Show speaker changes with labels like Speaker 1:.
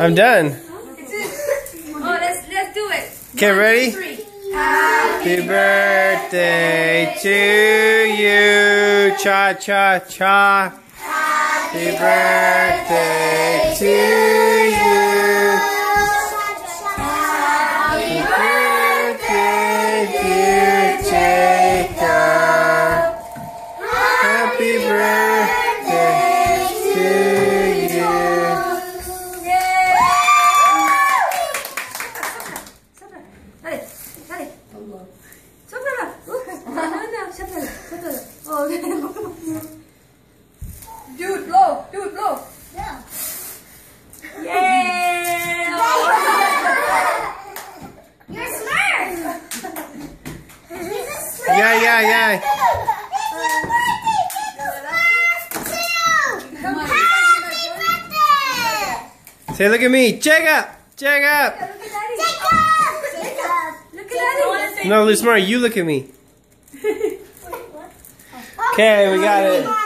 Speaker 1: I'm done.
Speaker 2: Oh, let's do it.
Speaker 1: Okay, ready?
Speaker 2: 3.
Speaker 1: Happy birthday to you. Cha cha cha. Happy birthday to you. Happy birthday, dear Jacob. Happy birthday to you.
Speaker 2: Dale, dale. Sóplala. Sóplala, sóplala. Oh, do it blow,
Speaker 3: Yeah.
Speaker 2: Yeah.
Speaker 3: You're smart.
Speaker 1: Yeah. Say, look at me. Jacob. Jacob.
Speaker 2: Look at Daddy.
Speaker 1: No, Lou Smart, you look at me. Okay, we got it.